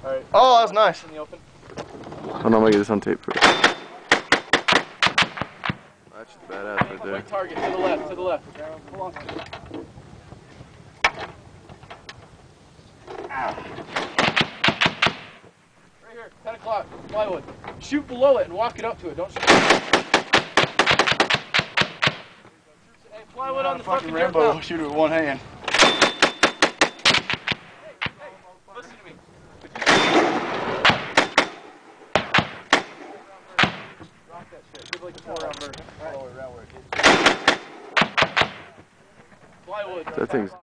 Alright. Oh, that was nice. In the open. Hold on, I'm gonna get this on tape first. That's just badass right there. Right target, to the left, to the left. Pull on. Right here, 10 o'clock, plywood. Shoot below it and walk it up to it. Don't shoot. Hey, plywood on the fucking Rambo. dirt Shoot it with one hand. Hey, listen to me. Drop that shit. Give like a 4-round burst. Right. Plywood. That thing's